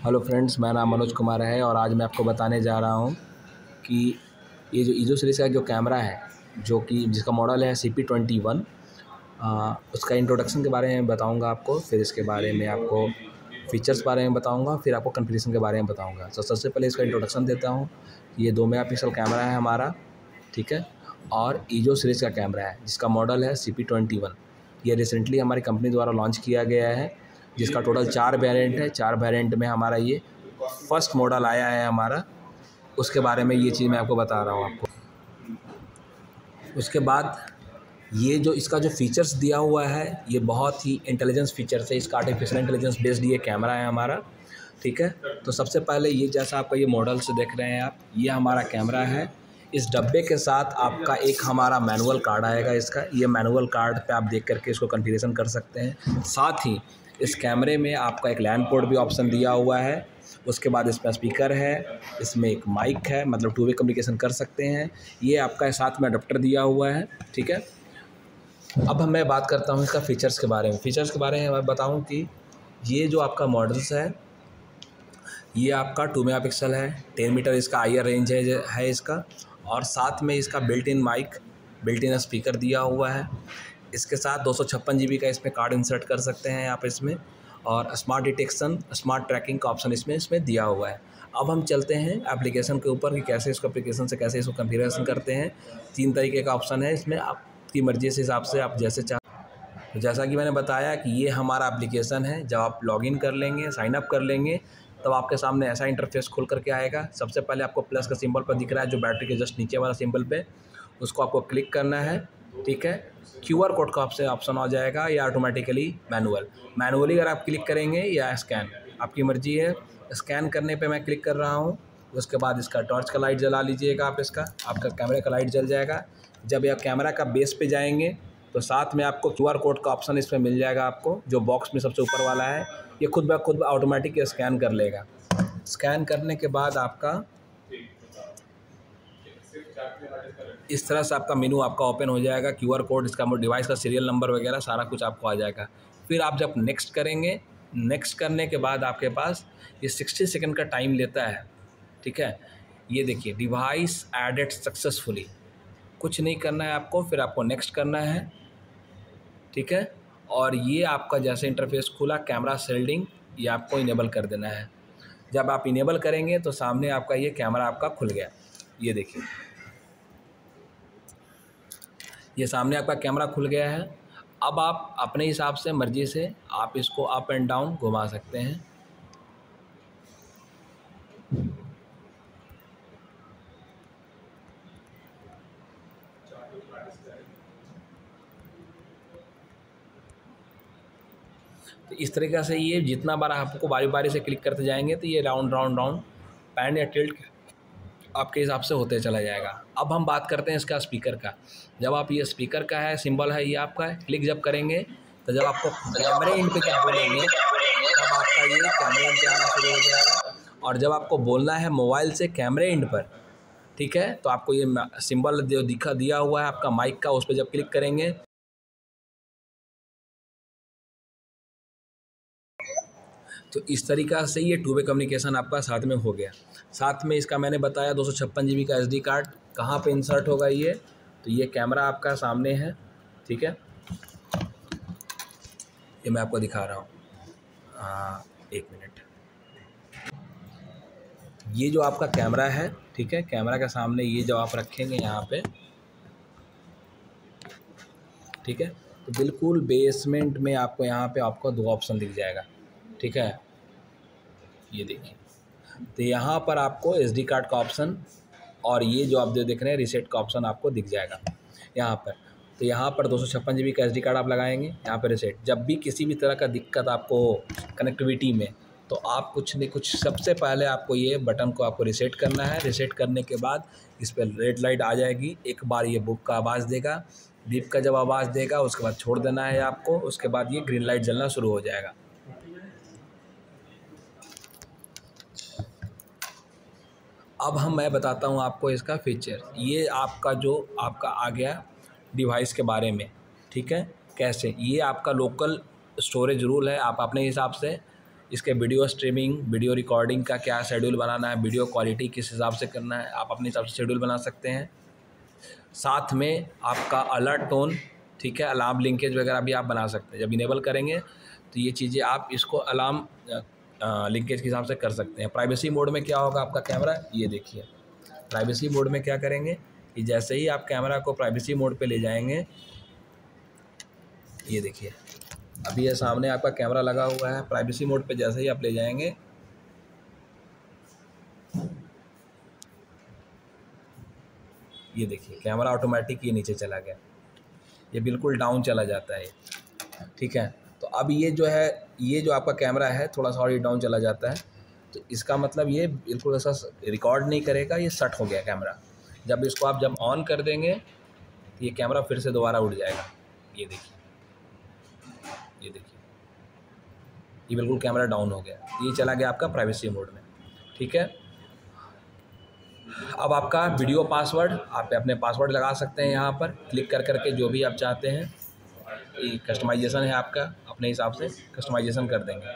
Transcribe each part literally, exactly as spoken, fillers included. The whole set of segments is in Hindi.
हेलो फ्रेंड्स, मेरा नाम मनोज कुमार है और आज मैं आपको बताने जा रहा हूँ कि ये जो ईजो सीरीज़ का जो कैमरा है, जो कि जिसका मॉडल है सी पी ट्वेंटी वन, उसका इंट्रोडक्शन के बारे में बताऊँगा आपको। फिर इसके बारे में आपको फीचर्स बारे में बताऊँगा, फिर आपको कॉन्फ़िगरेशन के बारे में बताऊँगा। तो सबसे पहले इसका इंट्रोडक्शन देता हूँ। ये दो मेगा पिक्सल कैमरा है हमारा, ठीक है, और ईजो सीरीज़ का कैमरा है जिसका मॉडल है सी पी ट्वेंटी वन। ये रिसेंटली हमारी कंपनी द्वारा लॉन्च किया गया है, जिसका टोटल चार वेरिएंट है। चार वेरिएंट में हमारा ये फर्स्ट मॉडल आया है हमारा, उसके बारे में ये चीज़ मैं आपको बता रहा हूँ आपको। उसके बाद ये जो इसका जो फीचर्स दिया हुआ है, ये बहुत ही इंटेलिजेंस फीचर्स है। इसका आर्टिफिशियल इंटेलिजेंस बेस्ड ये कैमरा है हमारा, ठीक है। तो सबसे पहले ये जैसा आपका ये मॉडल से देख रहे हैं आप, ये हमारा कैमरा है। इस डब्बे के साथ आपका एक हमारा मैनुअल कार्ड आएगा। इसका ये मैनुअल कार्ड पे आप देख करके इसको कॉन्फ़िगरेशन कर सकते हैं। साथ ही इस कैमरे में आपका एक लैन पोर्ट भी ऑप्शन दिया हुआ है। उसके बाद इसमें स्पीकर है, इसमें एक माइक है, मतलब टू वे कम्युनिकेशन कर सकते हैं। ये आपका साथ में अडेप्टर दिया हुआ है, ठीक है। अब मैं बात करता हूँ इसका फ़ीचर्स के बारे में। फ़ीचर्स के बारे में मैं बताऊँ कि ये जो आपका मॉडल्स है, ये आपका टू मेगा पिक्सल है, टेन मीटर इसका आई आर रेंज है है इसका, और साथ में इसका built in mic, built in speaker दिया हुआ है। इसके साथ दो सौ छप्पन जी बी का इसमें कार्ड इंसर्ट कर सकते हैं आप इसमें, और स्मार्ट डिटेक्शन, स्मार्ट ट्रैकिंग का ऑप्शन इसमें इसमें दिया हुआ है। अब हम चलते हैं एप्लीकेशन के ऊपर कि कैसे इसको एप्लीकेशन से कैसे इसको कॉन्फ़िगरेशन करते हैं। तीन तरीके का ऑप्शन है इसमें, आपकी मर्ज़ी से हिसाब से आप जैसे चाह। तो जैसा कि मैंने बताया कि ये हमारा एप्लीकेशन है। जब आप लॉगिन कर लेंगे, साइन अप कर लेंगे, तब आपके सामने ऐसा इंटरफेस खुल करके आएगा। सबसे पहले आपको प्लस का सिंबल पर दिख रहा है जो बैटरी के जस्ट नीचे वाला सिंबल पे, उसको आपको क्लिक करना है, ठीक है। क्यू आर कोड का आपसे ऑप्शन आ जाएगा, या ऑटोमेटिकली मैनुअल मैनुअली अगर आप क्लिक करेंगे या स्कैन, आपकी मर्ज़ी है। स्कैन करने पे मैं क्लिक कर रहा हूँ। उसके बाद इसका टॉर्च का लाइट जला लीजिएगा आप, इसका आपका कैमरे का लाइट जल जाएगा। जब आप कैमरा का बेस पे जाएंगे तो साथ में आपको क्यू आर कोड का ऑप्शन इसमें मिल जाएगा आपको, जो बॉक्स में सबसे ऊपर वाला है। ये खुद ब खुद ऑटोमेटिक स्कैन कर लेगा। स्कैन करने के बाद आपका इस तरह से आपका मेनू आपका ओपन हो जाएगा। क्यू आर कोड, इसका डिवाइस का सीरियल नंबर वगैरह सारा कुछ आपको आ जाएगा। फिर आप जब नेक्स्ट करेंगे, नेक्स्ट करने के बाद आपके पास ये साठ सेकंड का टाइम लेता है, ठीक है। ये देखिए, डिवाइस एडेड सक्सेसफुली, कुछ नहीं करना है आपको, फिर आपको नेक्स्ट करना है, ठीक है। और ये आपका जैसे इंटरफेस खुला, कैमरा शेल्डिंग, ये आपको इनेबल कर देना है। जब आप इनेबल करेंगे तो सामने आपका ये कैमरा आपका खुल गया। ये देखिए, ये सामने आपका कैमरा खुल गया है। अब आप अपने हिसाब से, मर्ज़ी से आप इसको अप एंड डाउन घुमा सकते हैं। तो इस तरीक़े से ये जितना बार आपको बारी बारी से क्लिक करते जाएंगे तो ये राउंड राउंड राउंड पैन या टिल्ट आपके हिसाब से होते चला जाएगा। अब हम बात करते हैं इसका स्पीकर का। जब आप ये स्पीकर का है सिंबल है, ये आपका है, क्लिक जब करेंगे तो जब आपको कैमरे इन पे जब बोलेंगे तब आपका ये कैमरे इन पे आना शुरू हो जाएगा। और जब आपको बोलना है मोबाइल से कैमरे इंड पर, ठीक है, तो आपको ये सिंबल जो दिखा दिया हुआ है आपका माइक का, उस पर जब क्लिक करेंगे तो इस तरीक़ा से ये टू वे कम्युनिकेशन आपका साथ में हो गया। साथ में इसका मैंने बताया दो सौ छप्पन जी बी का एस डी कार्ड कहाँ पे इंसर्ट होगा ये, तो ये कैमरा आपका सामने है, ठीक है। ये मैं आपको दिखा रहा हूँ, हाँ एक मिनट। ये जो आपका कैमरा है, ठीक है, कैमरा के सामने ये जो आप रखेंगे यहाँ पे, ठीक है, तो बिल्कुल बेसमेंट में आपको यहाँ पे आपको दो ऑप्शन दिख जाएगा, ठीक है। ये देखिए, तो यहाँ पर आपको एस डी कार्ड का ऑप्शन और ये जो आप जो देख रहे हैं रीसेट का ऑप्शन आपको दिख जाएगा यहाँ पर। तो यहाँ पर दो सौ छप्पन जी बी का एस डी कार्ड आप लगाएंगे, यहाँ पर रीसेट। जब भी किसी भी तरह का दिक्कत आपको हो कनेक्टिविटी में, तो आप कुछ नहीं कुछ सबसे पहले आपको ये बटन को आपको रीसेट करना है। रीसेट करने के बाद इस पर रेड लाइट आ जाएगी। एक बार ये बुक का आवाज़ देगा, बीप का जब आवाज़ देगा उसके बाद छोड़ देना है आपको। उसके बाद ये ग्रीन लाइट जलना शुरू हो जाएगा। अब हम मैं बताता हूँ आपको इसका फीचर। ये आपका जो आपका आ गया डिवाइस के बारे में, ठीक है, कैसे ये आपका लोकल स्टोरेज रूल है। आप अपने हिसाब से इसके वीडियो स्ट्रीमिंग, वीडियो रिकॉर्डिंग का क्या शेड्यूल बनाना है, वीडियो क्वालिटी किस हिसाब से करना है, आप अपने हिसाब से शेड्यूल बना सकते हैं। साथ में आपका अलर्ट टोन, ठीक है, अलार्म लिंकेज वगैरह भी आप बना सकते हैं। जब इनेबल करेंगे तो ये चीज़ें आप इसको अलार्म लिंकेज के हिसाब से कर सकते हैं। प्राइवेसी मोड में क्या होगा आपका कैमरा, ये देखिए प्राइवेसी मोड में क्या करेंगे कि जैसे ही आप कैमरा को प्राइवेसी मोड पे ले जाएंगे, ये देखिए अभी ये सामने आपका कैमरा लगा हुआ है, प्राइवेसी मोड पे जैसे ही आप ले जाएंगे, ये देखिए कैमरा ऑटोमेटिक ये नीचे चला गया, ये बिल्कुल डाउन चला जाता है, ठीक है। तो अब ये जो है, ये जो आपका कैमरा है थोड़ा सा और ये डाउन चला जाता है, तो इसका मतलब ये बिल्कुल ऐसा रिकॉर्ड नहीं करेगा, ये सेट हो गया कैमरा। जब इसको आप जब ऑन कर देंगे तो ये कैमरा फिर से दोबारा उड़ जाएगा, ये देखिए ये देखिए ये बिल्कुल कैमरा डाउन हो गया, ये चला गया आपका प्राइवेसी मोड में, ठीक है। अब आपका वीडियो पासवर्ड, आप अपने पासवर्ड लगा सकते हैं यहाँ पर क्लिक कर करके, जो भी आप चाहते हैं। ये कस्टमाइजेशन है आपका, अपने हिसाब से कस्टमाइजेशन कर देंगे।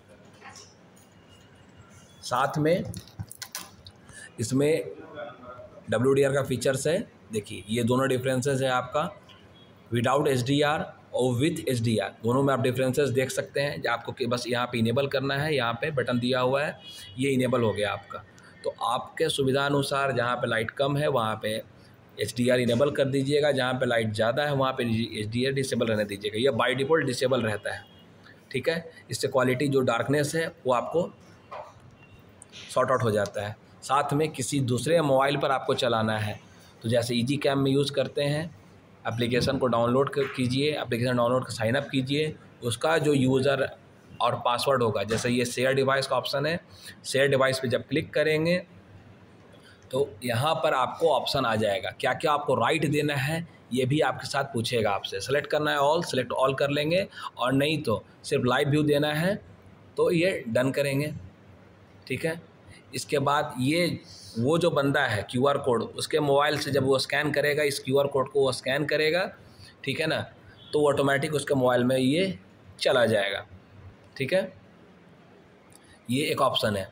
साथ में इसमें डब्ल्यू डी आर का फीचर्स है, देखिए ये दोनों डिफरेंसेस है आपका, विदाउट एच डी आर और विथ एच डी आर, दोनों में आप डिफरेंसेस देख सकते हैं। आपको कि बस यहाँ पे इनेबल करना है, यहाँ पे बटन दिया हुआ है, ये इनेबल हो गया आपका। तो आपके सुविधा अनुसार जहाँ पे लाइट कम है वहाँ पे एच डी आर इनेबल कर दीजिएगा, जहाँ पे लाइट ज़्यादा है वहाँ पे एच डी आर डिसेबल रहने दीजिएगा। यह बाय डिफ़ॉल्ट डिसेबल रहता है, ठीक है। इससे क्वालिटी जो डार्कनेस है वो आपको सॉर्ट आउट हो जाता है। साथ में किसी दूसरे मोबाइल पर आपको चलाना है तो जैसे ईजी कैम में यूज़ करते हैं, एप्लीकेशन को डाउनलोड कीजिए, एप्लीकेशन डाउनलोड कर साइन अप कीजिए, उसका जो यूज़र और पासवर्ड होगा, जैसे ये शेयर डिवाइस का ऑप्शन है, शेयर डिवाइस पे जब क्लिक करेंगे तो यहाँ पर आपको ऑप्शन आ जाएगा, क्या क्या आपको राइट देना है ये भी आपके साथ पूछेगा आपसे। सेलेक्ट करना है ऑल, सेलेक्ट ऑल कर लेंगे, और नहीं तो सिर्फ लाइव व्यू देना है तो ये डन करेंगे, ठीक है। इसके बाद ये वो जो बंदा है क्यू आर कोड, उसके मोबाइल से जब वो स्कैन करेगा, इस क्यू आर कोड को वो स्कैन करेगा, ठीक है ना, तो ऑटोमेटिक उसके मोबाइल में ये चला जाएगा, ठीक है। ये एक ऑप्शन है,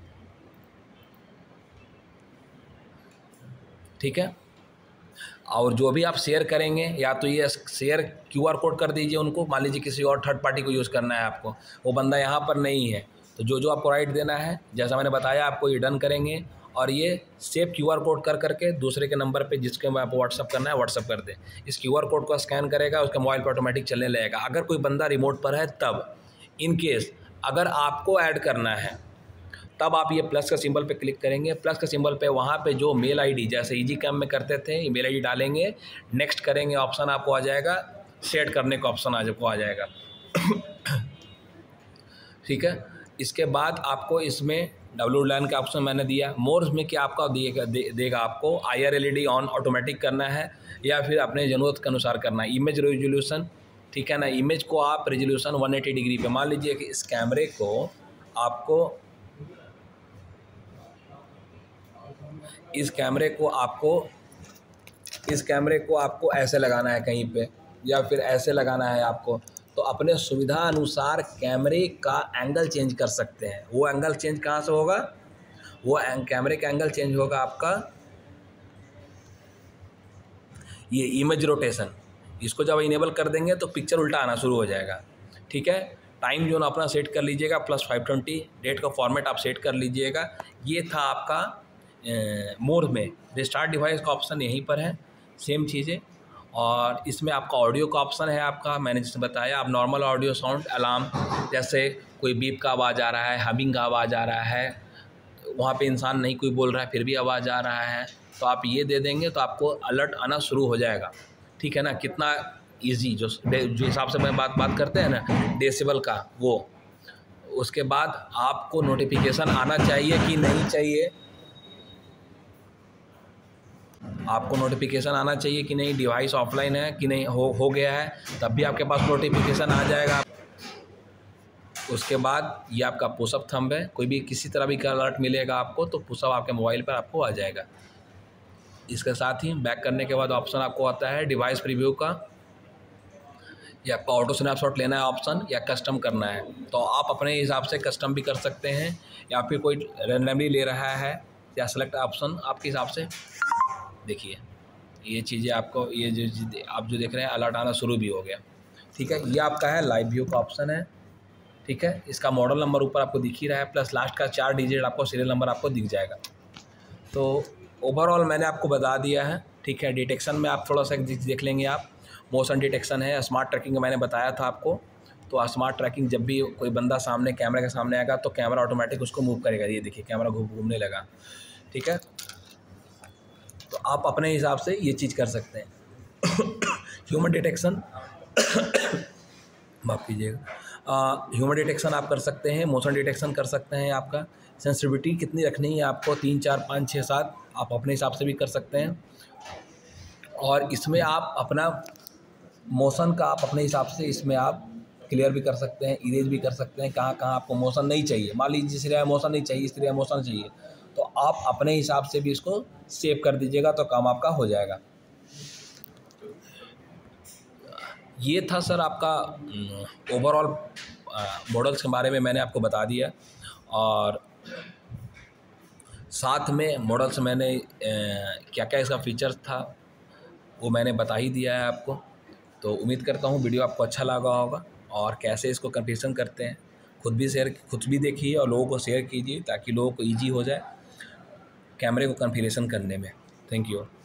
ठीक है। और जो भी आप शेयर करेंगे, या तो ये शेयर क्यू आर कोड कर दीजिए उनको, मान लीजिए किसी और थर्ड पार्टी को यूज़ करना है आपको, वो बंदा यहाँ पर नहीं है, तो जो जो आपको राइट देना है जैसा मैंने बताया आपको ये डन करेंगे, और ये सेव क्यू आर कोड कर करके दूसरे के नंबर पे जिसके में आपको व्हाट्सअप करना है व्हाट्सअप कर दें। इस क्यू आर कोड को स्कैन करेगा, उसके मोबाइल पर ऑटोमेटिक चलने लगेगा। अगर कोई बंदा रिमोट पर है तब, इन केस अगर आपको ऐड करना है तब आप ये प्लस का सिंबल पे क्लिक करेंगे। प्लस का सिंबल पे वहाँ पे जो मेल आईडी जैसे ईजी कैम में करते थे, ईमेल आईडी डालेंगे, नेक्स्ट करेंगे, ऑप्शन आपको आ जाएगा, सेट करने का ऑप्शन आपको आ जाएगा, ठीक है। इसके बाद आपको इसमें डब्ल्यू लैन का ऑप्शन मैंने दिया। मोर्स में क्या आपका देगा दे, देगा आपको I R L E D on automatic करना है या फिर अपने ज़रूरत के अनुसार करना है। इमेज रेजोल्यूशन, ठीक है ना, इमेज को आप रेजोल्यूशन वन एटी डिग्री पे, मान लीजिए कि इस कैमरे को आपको इस कैमरे को आपको इस कैमरे को आपको ऐसे लगाना है कहीं पे, या फिर ऐसे लगाना है आपको, तो अपने सुविधा अनुसार कैमरे का एंगल चेंज कर सकते हैं। वो एंगल चेंज कहाँ से होगा, वो कैमरे का एंगल चेंज होगा आपका ये इमेज रोटेशन। इसको जब इनेबल कर देंगे तो पिक्चर उल्टा आना शुरू हो जाएगा, ठीक है। टाइम जोन अपना सेट कर लीजिएगा प्लस फाइव ट्वेंटी, डेट का फॉर्मेट आप सेट कर लीजिएगा। ये था आपका मोर में। रिस्टार्ट डिवाइस का ऑप्शन यहीं पर है, सेम चीज़ें। और इसमें आपका ऑडियो का ऑप्शन है आपका, मैंने जैसे बताया, आप नॉर्मल ऑडियो साउंड अलार्म, जैसे कोई बीप का आवाज़ आ रहा है, हमिंग का आवाज़ आ रहा है, वहाँ पे इंसान नहीं कोई बोल रहा है फिर भी आवाज़ आ रहा है, तो आप ये दे देंगे तो आपको अलर्ट आना शुरू हो जाएगा, ठीक है ना। कितना इजी, जो जो हिसाब से मैं बात बात करते हैं ना डेसिबल का, वो उसके बाद आपको नोटिफिकेशन आना चाहिए कि नहीं चाहिए, आपको नोटिफिकेशन आना चाहिए कि नहीं, डिवाइस ऑफलाइन है कि नहीं, हो हो गया है तब भी आपके पास नोटिफिकेशन आ जाएगा। उसके बाद ये आपका पुशअप थंब है, कोई भी किसी तरह भी का अलर्ट मिलेगा आपको तो पुशअप आपके मोबाइल पर आपको आ जाएगा। इसके साथ ही बैक करने के बाद ऑप्शन आपको आता है डिवाइस प्रीव्यू का। या आपका ऑटो स्नैपशॉट लेना है ऑप्शन, या कस्टम करना है, तो आप अपने हिसाब से कस्टम भी कर सकते हैं, या फिर कोई रैंडमली ले रहा है, या सेलेक्ट ऑप्शन आपके हिसाब से। देखिए ये चीज़ें आपको, ये जो आप जो देख रहे हैं अलर्ट आना शुरू भी हो गया। ठीक है, ये आपका है लाइव व्यू का ऑप्शन है। ठीक है, इसका मॉडल नंबर ऊपर आपको दिख ही रहा है, प्लस लास्ट का चार डिजिट आपको सीरियल नंबर आपको दिख जाएगा। तो ओवरऑल मैंने आपको बता दिया है। ठीक है, डिटेक्शन में आप थोड़ा सा देख लेंगे, आप मोशन डिटेक्शन है, स्मार्ट ट्रैकिंग मैंने बताया था आपको। तो स्मार्ट ट्रैकिंग जब भी कोई बंदा सामने कैमरे के सामने आएगा तो कैमरा ऑटोमेटिक उसको मूव करेगा। ये देखिए कैमरा घूम घूमने लगा। ठीक है, तो आप अपने हिसाब से ये चीज़ कर सकते हैं। ह्यूमन डिटेक्शन माफ़ कीजिएगा, ह्यूमन डिटेक्शन आप कर सकते हैं, मोशन डिटेक्शन कर सकते हैं। आपका सेंसिटिविटी कितनी रखनी है आपको, तीन चार पाँच छः सात आप अपने हिसाब से भी कर सकते हैं। और इसमें आप अपना मोशन का आप अपने हिसाब से इसमें आप क्लियर भी कर सकते हैं, इरेज भी कर सकते हैं। कहाँ कहाँ आपको मोशन नहीं चाहिए, मान लीजिए जिस एरिया मोशन नहीं चाहिए, इस एरिया मोशन चाहिए, तो आप अपने हिसाब से भी इसको सेव कर दीजिएगा तो काम आपका हो जाएगा। ये था सर आपका ओवरऑल मॉडल्स के बारे में मैंने आपको बता दिया, और साथ में मॉडल्स मैंने क्या क्या इसका फीचर्स था वो मैंने बता ही दिया है आपको। तो उम्मीद करता हूँ वीडियो आपको अच्छा लगा होगा, और कैसे इसको कन्फिगरेशन करते हैं खुद भी शेयर खुद भी देखिए और लोगों को शेयर कीजिए ताकि लोगों को ईजी हो जाए कैमरे को कन्फिगरेशन करने में। Thank you.